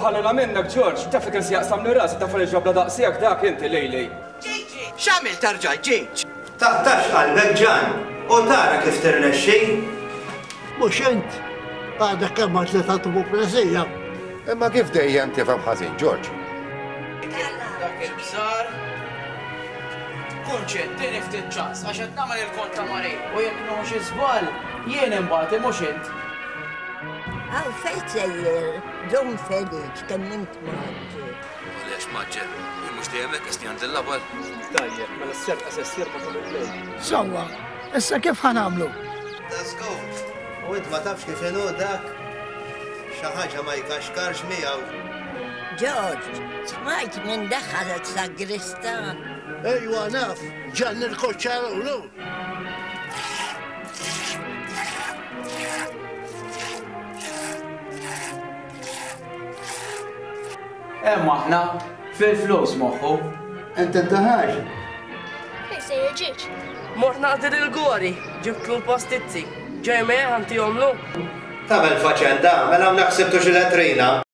ħallila minnek, George, ta' fikir si jaqsam li rasi ta' fil-ġabla daqsijak dak inti lejli. Ġiġi, x'għamil tarġa' ġiġ? Taqtax qalbek ġan, u tara kif tirnexxi. Mhux int, għadek kemm għad li tagħtu plesija. Imma kif dejjem tifhem ħażin, George? Dak il-bżar. Kunċett, tieni ftit ċans, għax qed nagħmel il-kont ta' Marej. U jekk nħox iżbal, jien imbagħad mhux int. Għaw fejn sejjer, John Felix, kemm int maġġi. Għaliex maġġel, jien mhux dejjem hekk isni għandi l-abal. Tajjeb, mela s-serqa s-sir ma tagħmel. Sewwa, issa kif ħanamlu? Tasko, u int ma tafx kif inhu dak. Xi ħaġa ma jkaxkarx miegħu. George, smajt minn daħħalet sagristan. Ejwa naf, ġan il-koċċarulu. Emma aħna fil-flus moħħu. Ent intaħax. Fejn sejjer ġiġ? Mort naqdir il-gori, ġibtlu l-pastizzi. Ġej meħan tijomlu. Tagħmel faċenda, mela naħsibtu xi letrina.